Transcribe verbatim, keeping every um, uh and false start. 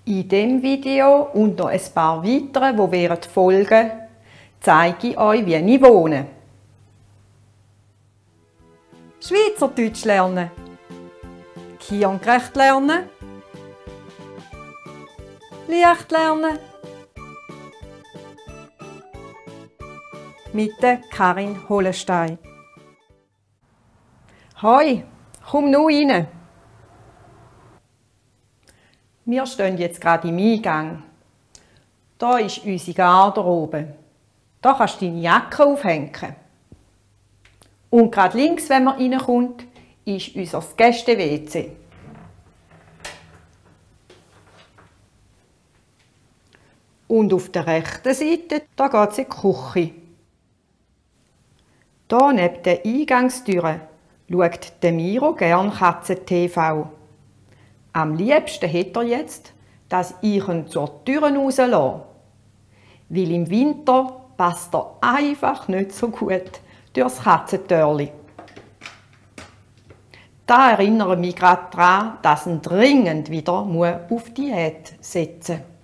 In diesem Video und noch ein paar weitere, die während folgen, zeige ich euch, wie ich wohne. Schweizerdeutsch lernen, kindgerecht lernen, leicht lernen. Mit der Karin Hollenstein. Hoi, komm nur rein. Wir stehen jetzt gerade im Eingang. Hier ist unsere Garderobe. Hier kannst du deine Jacke aufhängen. Und gerade links, wenn man reinkommt, ist unser Gäste-W C. Und auf der rechten Seite, da geht es in die Küche. Hier neben der Eingangstüre schaut der Miro gern Katzen-T V. Am liebsten hätte er jetzt, dass ich ihn zur Tür rauslasse. Weil im Winter passt er einfach nicht so gut durchs Katzentörli. Da erinnere mich gerade daran, dass er dringend wieder auf Diät setzen muss.